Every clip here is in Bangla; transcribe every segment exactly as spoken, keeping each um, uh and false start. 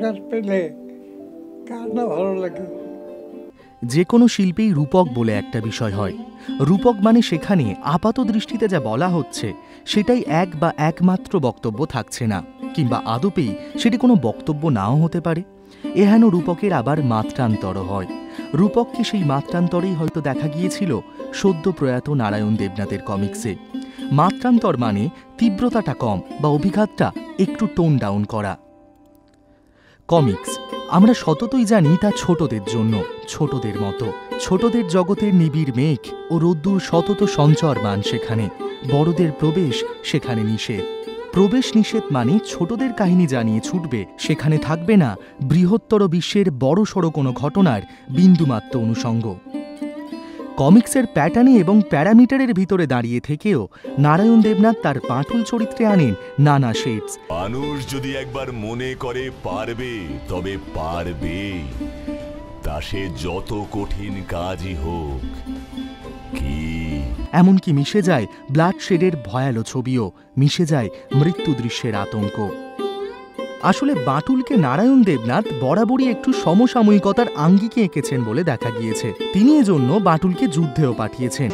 পুরস্কার পেলে কার না ভালো লাগে। যে কোনো শিল্পেই রূপক বলে একটা বিষয় হয়। রূপক মানে সেখানে আপাত দৃষ্টিতে যা বলা হচ্ছে সেটাই এক বা একমাত্র বক্তব্য থাকছে না, কিংবা আদপেই সেটি কোনো বক্তব্য নাও হতে পারে। এহেন রূপকের আবার মাত্রান্তর হয়। রূপককে সেই মাত্রান্তরেই হয়তো দেখা গিয়েছিল সদ্য প্রয়াত নারায়ণ দেবনাথের কমিক্সে। মাত্রান্তর মানে তীব্রতাটা কম বা অভিঘাতটা একটু টোন ডাউন করা। কমিক্স আমরা সততই জানি তা ছোটদের জন্য, ছোটদের মতো। ছোটদের জগতের নিবিড় মেঘ ও রোদ্দুর সতত সঞ্চরমান সেখানে। বড়দের প্রবেশ সেখানে নিষেধ। প্রবেশ নিষেধ মানে ছোটদের কাহিনী জানিয়ে ছুটবে, সেখানে থাকবে না বৃহত্তর বিশ্বের বড়সড় কোনো ঘটনার বিন্দুমাত্র অনুষঙ্গ। কমিক্সের প্যাটার্নে এবং প্যারামিটারের ভিতরে দাঁড়িয়ে থেকেও নারায়ণ দেবনাথ তার বাঁটুল চরিত্রে আনেন নানা শেডস। মানুষ যদি একবার মনে করে পারবে তবে পারবে, তা সে যত কঠিন কাজই হোক। কি এমনকি মিশে যায় ব্লাড শেডের ভয়ালো ছবিও, মিশে যায় মৃত্যু দৃশ্যের আতঙ্ক। আসলে বাঁটুলকে নারায়ণ দেবনাথ বরাবরই একটু সমসাময়িকতার আঙ্গিকে এঁকেছেন বলে দেখা গিয়েছে। তিনি এজন্য বাঁটুলকে যুদ্ধেও পাঠিয়েছেন।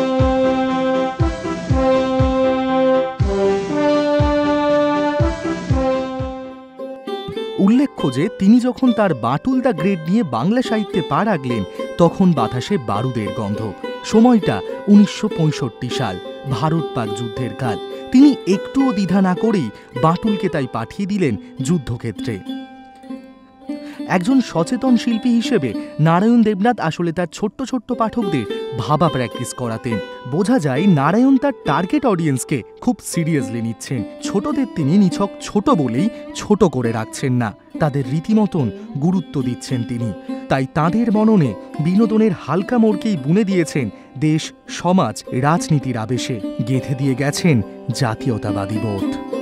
উল্লেখ্য যে তিনি যখন তার বাঁটুল দ্য গ্রেট নিয়ে বাংলা সাহিত্যে পা রাখলেন তখন বাতাসে বারুদের গন্ধ। সময়টা উনিশশো পঁয়ষট্টি সাল, ভারত পাক যুদ্ধের কাল। তিনি একটুও দ্বিধা না করেই বাঁটুলকে তাই পাঠিয়ে দিলেন যুদ্ধক্ষেত্রে। একজন সচেতন শিল্পী হিসেবে নারায়ণ দেবনাথ আসলে তার ছোট্ট ছোট্ট পাঠকদের ভাবা প্র্যাকটিস করাতেন। বোঝা যায় নারায়ণ তার টার্গেট অডিয়েন্সকে খুব সিরিয়াসলি নিচ্ছেন। ছোটদের তিনি নিছক ছোট বলেই ছোট করে রাখছেন না, তাদের রীতিমতন গুরুত্ব দিচ্ছেন তিনি। তাই তাঁদের মননে বিনোদনের হালকা মোড়কেই বুনে দিয়েছেন দেশ, সমাজ, রাজনীতির আবেশে, গেঁথে দিয়ে গেছেন জাতীয়তাবাদী বোধ।